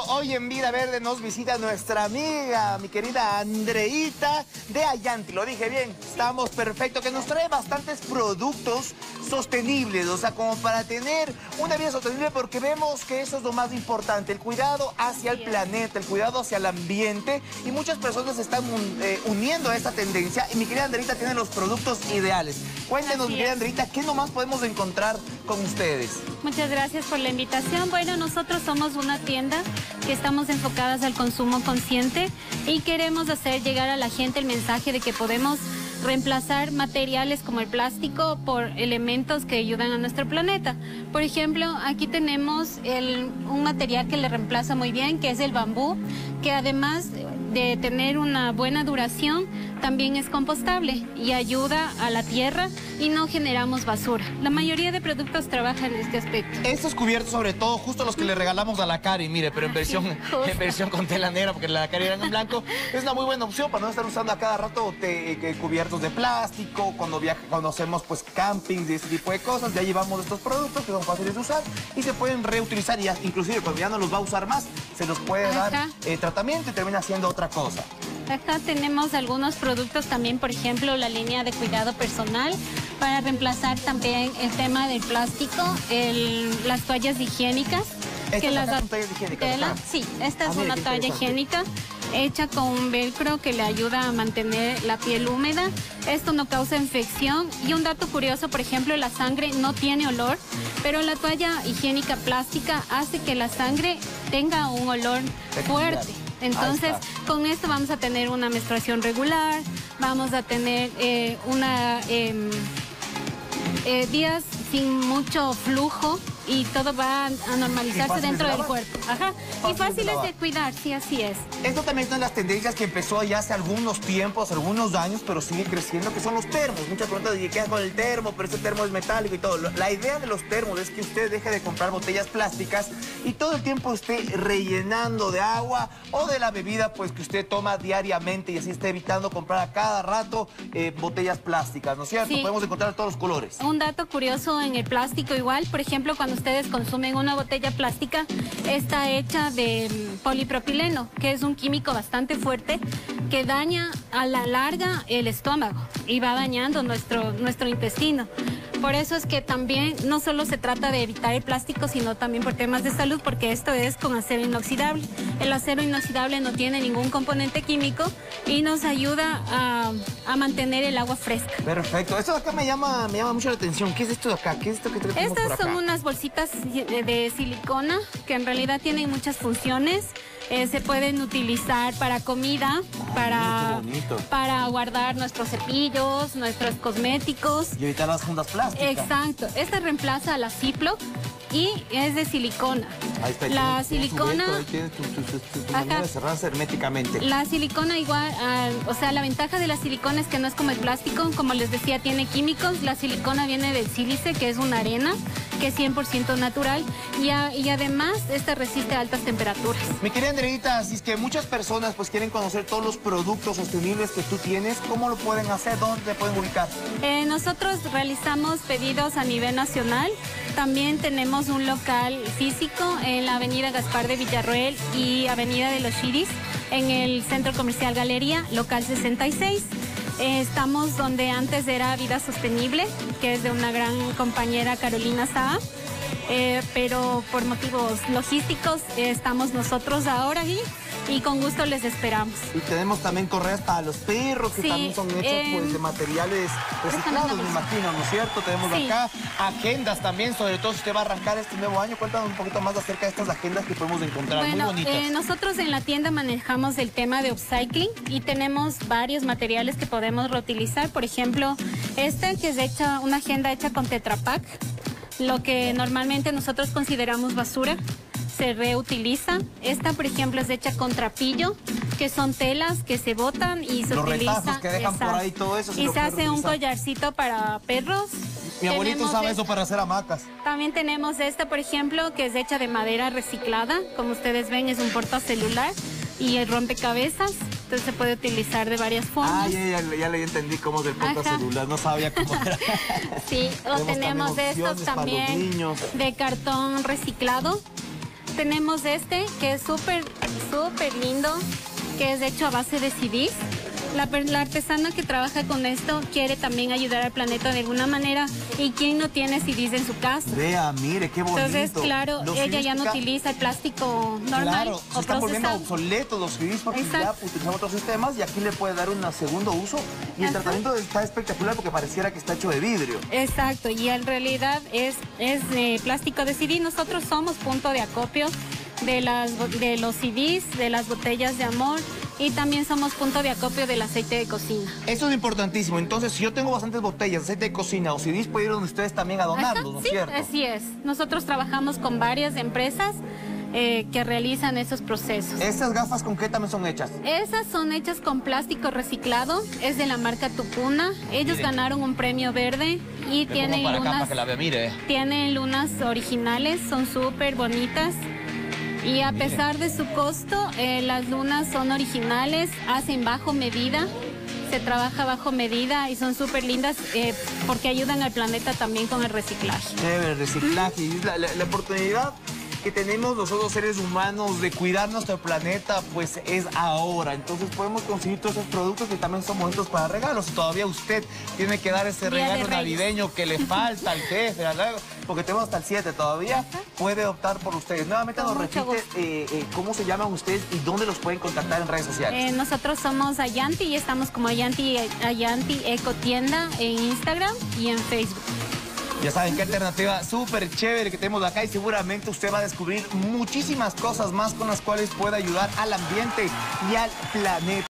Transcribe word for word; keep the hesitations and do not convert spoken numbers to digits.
hoy en Vida Verde nos visita nuestra amiga, mi querida Andreita de Allanty. Lo dije bien, estamos perfecto, que nos trae bastantes productos sostenibles, o sea, como para tener una vida sostenible, porque vemos que eso es lo más importante, el cuidado hacia el planeta, el cuidado hacia el ambiente, y muchas personas se están eh, uniendo a esta tendencia, y mi querida Andreita tiene los productos ideales. Cuéntenos, mi querida Andreita, ¿qué nomás podemos encontrar con ustedes? Muchas gracias por la invitación. Bueno, nosotros somos una tienda que estamos enfocadas al consumo consciente y queremos hacer llegar a la gente el mensaje de que podemos reemplazar materiales como el plástico por elementos que ayudan a nuestro planeta. Por ejemplo, aquí tenemos el, un material que le reemplaza muy bien, que es el bambú, que además de tener una buena duración, también es compostable y ayuda a la tierra y no generamos basura. La mayoría de productos trabajan en este aspecto. Estos cubiertos, sobre todo, justo los que le regalamos a la Cari, mire, pero en versión, en versión con tela negra, porque la Cari era en blanco, es una muy buena opción para no estar usando a cada rato te, eh, cubiertos de plástico, cuando, viaja, cuando hacemos pues campings y ese tipo de cosas. Ya llevamos estos productos que son fáciles de usar y se pueden reutilizar, y ya, inclusive cuando ya no los va a usar más, se los puede Ajá. dar eh, tratamiento y termina siendo otra cosa. Acá tenemos algunos productos también, por ejemplo, la línea de cuidado personal, para reemplazar también el tema del plástico, el, las toallas higiénicas. ¿Estas que las son toallas higiénicas? tela, sí, esta ah, es mire, una toalla higiénica hecha con un velcro que le ayuda a mantener la piel húmeda. Esto no causa infección. Y un dato curioso, por ejemplo, la sangre no tiene olor, pero la toalla higiénica plástica hace que la sangre tenga un olor fuerte. Entonces, con esto vamos a tener una menstruación regular, vamos a tener eh, una eh, eh, días sin mucho flujo, y todo va a normalizarse dentro del cuerpo. Ajá. Fácil y fáciles de, de cuidar, sí, así es. Esto también es una de las tendencias que empezó ya hace algunos tiempos, algunos años, pero sigue creciendo, que son los termos. Muchas preguntas de qué hago con el termo, pero ese termo es metálico y todo. La idea de los termos es que usted deje de comprar botellas plásticas y todo el tiempo esté rellenando de agua o de la bebida pues que usted toma diariamente, y así esté evitando comprar a cada rato eh, botellas plásticas, ¿no es cierto? Sí. Podemos encontrar todos los colores. Un dato curioso en el plástico igual, por ejemplo, cuando ustedes consumen una botella plástica, está hecha de polipropileno, que es un químico bastante fuerte que daña a la larga el estómago y va dañando nuestro, nuestro intestino. Por eso es que también no solo se trata de evitar el plástico, sino también por temas de salud, porque esto es con acero inoxidable. El acero inoxidable no tiene ningún componente químico y nos ayuda a, a mantener el agua fresca. Perfecto. Esto de acá me llama, me llama mucho la atención. ¿Qué es esto de acá? ¿Qué es esto que tenemos por acá? Estas son unas bolsitas de silicona que en realidad tienen muchas funciones. Eh, se pueden utilizar para comida, oh, para, para guardar nuestros cepillos, nuestros cosméticos. Y evitar las fundas plásticas. Exacto. Esta reemplaza a la Ziploc y es de silicona. Ahí está. La tiene, silicona... Tiene tu, ahí tiene tu, tu, tu, tu, tu manera de cerrarse herméticamente. La silicona igual, uh, o sea, la ventaja de la silicona es que no es como el plástico. Como les decía, tiene químicos. La silicona viene del sílice, que es una arena, que es cien por ciento natural. Y, a, y además, esta resiste a altas temperaturas. Mi querida Andreita, así es que muchas personas pues quieren conocer todos los productos sostenibles que tú tienes. ¿Cómo lo pueden hacer? ¿Dónde te pueden ubicar? Eh, nosotros realizamos pedidos a nivel nacional. También tenemos un local físico en la avenida Gaspar de Villarroel y avenida de los Chiris, en el Centro Comercial Galería, local sesenta y seis. Eh, estamos donde antes era Vida Sostenible, que es de una gran compañera, Carolina Saa. Eh, pero por motivos logísticos eh, estamos nosotros ahora ahí, y con gusto les esperamos. Y tenemos también correas para los perros, que sí, también son hechos eh, pues, de materiales reciclados, me imagino, ¿no es cierto? Tenemos sí. acá agendas también, sobre todo si usted va a arrancar este nuevo año. Cuéntanos un poquito más acerca de estas agendas que podemos encontrar, bueno, muy bonitas. Eh, nosotros en la tienda manejamos el tema de upcycling y tenemos varios materiales que podemos reutilizar. Por ejemplo, esta que es hecha, una agenda hecha con Tetra Pak. Lo que normalmente nosotros consideramos basura se reutiliza. Esta, por ejemplo, es hecha con trapillo, que son telas que se botan y se Los utiliza. retazos que dejan por ahí, todo eso. Y se hace un collarcito para perros. Mi abuelito usaba eso para hacer hamacas. También tenemos esta, por ejemplo, que es hecha de madera reciclada. Como ustedes ven, es un portacelular y el rompecabezas. Entonces se puede utilizar de varias formas. Ah, ya, ya, ya le entendí cómo es el portacelular, no sabía cómo era. Sí, o tenemos, tenemos de estos también de cartón reciclado. tenemos este, que es súper, súper lindo, que es hecho a base de C Ds. La, la artesana que trabaja con esto quiere también ayudar al planeta de alguna manera. ¿Y quién no tiene C Ds en su casa? Vea, mire, qué bonito. Entonces, claro, Los ella C Ds ya no ca- utiliza el plástico normal Claro, se o están volviendo procesado. obsoletos los C Ds porque ya Exacto. utilizan otros sistemas y aquí le puede dar un segundo uso. Y el Ajá. tratamiento está espectacular porque pareciera que está hecho de vidrio. Exacto, y en realidad es, es eh, plástico de C D. Nosotros somos punto de acopio de, las, bo- de los C Ds, de las botellas de amor, y también somos punto de acopio del aceite de cocina. Eso es importantísimo. Entonces, si yo tengo bastantes botellas de aceite de cocina o C Ds, puedo ir donde ustedes también a donarlos, Ajá, ¿no es sí, cierto? así es. Nosotros trabajamos con varias empresas eh, que realizan esos procesos. ¿Estas gafas con qué también son hechas? Esas son hechas con plástico reciclado, es de la marca Tupuna. Ellos Mire. ganaron un premio verde y Le tienen pongo para acá lunas, para que la vea, mire. tienen lunas originales, son súper bonitas. Y a Mire. pesar de su costo, eh, las lunas son originales, hacen bajo medida, se trabaja bajo medida y son súper lindas eh, porque ayudan al planeta también con el reciclaje. Chévere, reciclaje. Y la, la- la oportunidad que tenemos nosotros seres humanos de cuidar nuestro planeta, pues es ahora. Entonces podemos conseguir todos esos productos que también son bonitos para regalos. Y todavía usted tiene que dar ese Día de regalo Reyes. navideño que le falta al jefe, ¿verdad? Porque tenemos hasta el siete todavía. Puede optar por ustedes. Nuevamente Con nos mucho repite gusto. eh, eh, cómo se llaman ustedes y dónde los pueden contactar en redes sociales. Eh, nosotros somos Ayanti y estamos como Ayanti, Ayanti Eco Tienda en Instagram y en Facebook. Ya saben qué alternativa súper chévere que tenemos acá y seguramente usted va a descubrir muchísimas cosas más con las cuales puede ayudar al ambiente y al planeta.